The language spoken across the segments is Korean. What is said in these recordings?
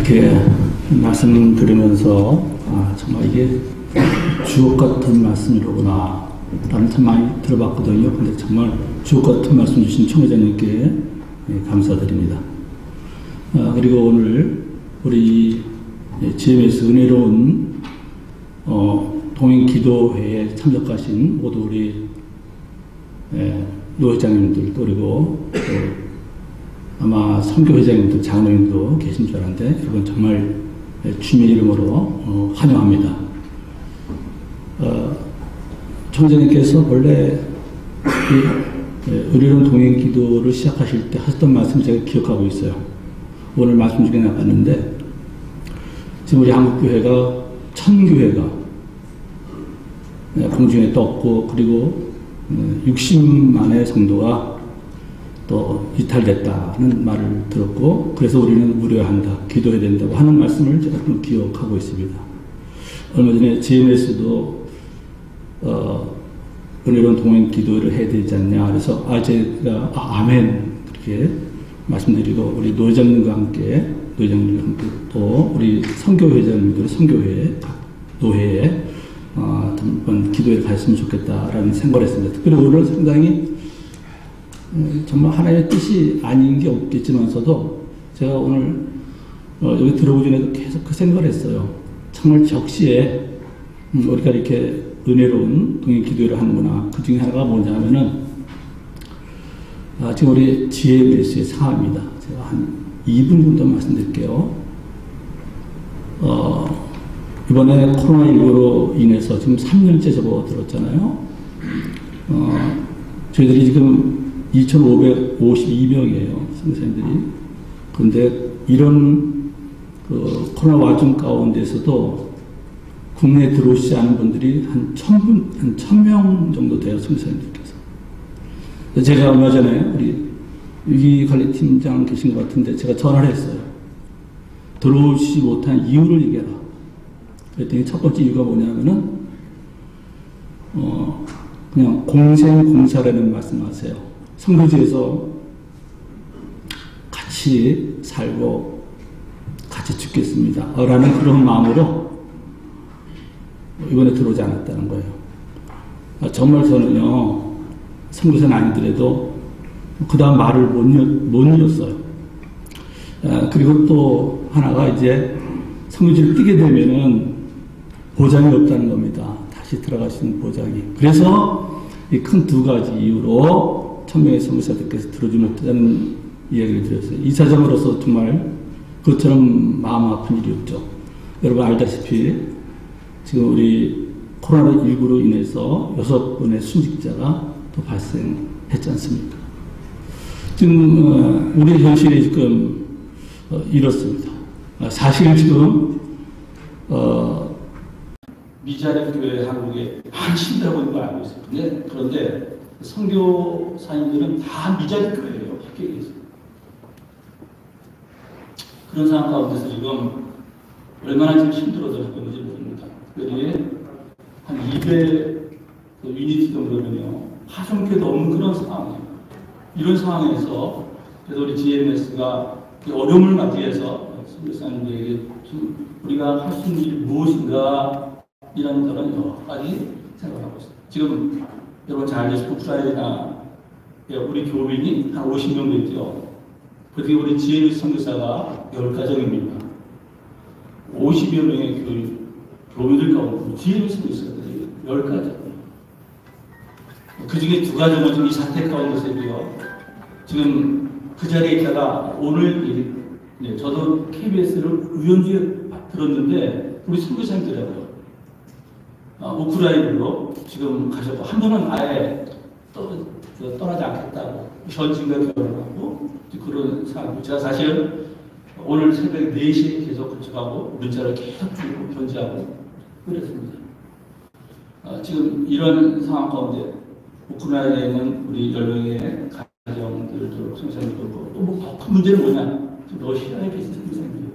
이렇게 말씀 들으면서 정말 이게 주옥 같은 말씀이로구나 라는 참 많이 들어봤거든요. 근데 정말 주옥 같은 말씀 주신 총회장님께 감사드립니다. 그리고 오늘 우리 GMS 은혜로운 동행기도회에 참석하신 모두 우리 노 회장님들 그리고 아마 선교회장님도 장로님도 계신 줄 알았는데 이건 정말 주님의 이름으로 환영합니다. 총회장님께서 원래 의료론 동행기도를 시작하실 때 하셨던 말씀 제가 기억하고 있어요. 오늘 말씀 중에 나갔는데 지금 우리 한국교회가 1000교회가 공중에 떴고 그리고 60만의 성도가 또 이탈됐다는 말을 들었고 그래서 우리는 우려한다, 기도해야 된다고 하는 말씀을 제가 좀 기억하고 있습니다. 얼마 전에 GMS도 은혜로운 동행 기도를 해야 되지 않냐 그래서 제가 아멘 그렇게 말씀드리고 우리 노회장님과 함께 또 우리 선교회장님들 선교회 노회에 한번 기도에 갔으면 좋겠다라는 생각을 했습니다. 특별히 오늘 상당히 정말 하나의 뜻이 아닌 게 없겠지만서도 제가 오늘 여기 들어오기 전에도 계속 그 생각을 했어요. 정말 적시에 우리가 이렇게 은혜로운 동행 기도를 하는구나. 그 중에 하나가 뭐냐면은 지금 우리 GMS의 상황입니다. 제가 한 2분 정도 말씀드릴게요. 이번에 코로나19로 인해서 지금 3년째 접어들었잖아요. 저희들이 지금 2,552명이에요. 선생님들이. 그런데 이런 코로나 와중 가운데서도 국내에 들어오시지 않은 분들이 한 1,000명 정도 돼요. 선생님들께서. 제가 얼마 전에 우리 위기관리팀장 계신 것 같은데 제가 전화를 했어요. 들어오시지 못한 이유를 얘기해라. 그랬더니 첫 번째 이유가 뭐냐면은 그냥 공생공사라는 말씀하세요. 성도지에서 같이 살고 같이 죽겠습니다. 라는 그런 마음으로 이번에 들어오지 않았다는 거예요. 정말 저는요, 선교사는 아니더라도 그 다음 말을 못 이었어요. 그리고 또 하나가 이제 성교지를 뛰게 되면은 보장이 없다는 겁니다. 다시 들어갈 수 있는 보장이. 그래서 이 큰 두 가지 이유로 1000명의 선교사들께서 들어주지 못하는 이야기를 드렸어요. 이사장으로서 정말 그것처럼 마음 아픈 일이었죠. 여러분 알다시피 지금 우리 코로나19로 인해서 6분의 순직자가 또 발생했지 않습니까? 지금 우리 현실이 지금 이렇습니다. 사실 지금 미자립 교회 한국에 많으신다고 있는 걸 알고 있어요. 그런데 선교사님들은 다 미자립 교회예요. 합격해서. 그런 상황 가운데서 지금 얼마나 지금 힘들어서 하고 있는지 모릅니다. 특별히 한 200 유니티 정도는요. 파송교도 없는 그런 상황이에요. 이런 상황에서 그래서 우리 GMS가 어려움을 맞이해서 선교사님들에게 우리가 할 수 있는 일이 무엇인가 이런 여러 가지 생각하고 있습니다. 지금 여러분 잘 아시고 우크라이나 우리 교민이 한 50명 됐죠. 그렇게 우리 GMS 선교사가 10가정입니다. 50여 명의 교민들 가운데 GMS 선교사들이 10가정. 그 중에 2가정은 지금 이 사태 가운데서요. 지금 그 자리에 있다가 오늘 저도 KBS를 우연주에 들었는데 우리 선교사님들하고요. 우크라이나로 지금 가셨고 한 분은 아예 떠나지 않겠다고 현지인과 결혼하고 그런 상황이고 제가 사실 오늘 새벽 4시에 계속 건축하고 문자를 계속 주고 견지하고 그랬습니다. 지금 이런 상황 가운데 우크라이나에 있는 우리 10명의 가정들도 선생님들도 또 큰 문제는 뭐냐? 러시아에 계신 선생님들.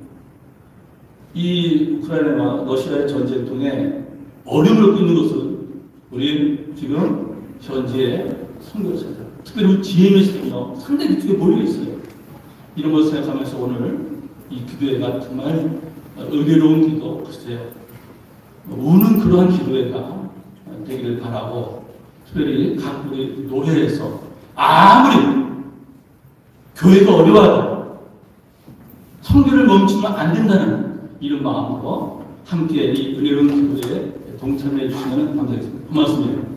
이 우크라이나와 러시아의 전쟁통에 어려움을 겪고 있는 것은 우리 지금 현재 선교사들, 특별히 GMS는요 상당히 뒤에 몰려 있어요. 이런 것을 생각하면서 오늘 이 기도회가 정말 의외로운 기도, 글쎄요. 우는 그러한 기도회가 되기를 바라고, 특별히 각 우리 노회에서 아무리 교회가 어려워도 성교를 멈추면 안 된다는 이런 마음으로 함께 이 은혜로운 기도에 동참해 주시면 감사하겠습니다. 고맙습니다.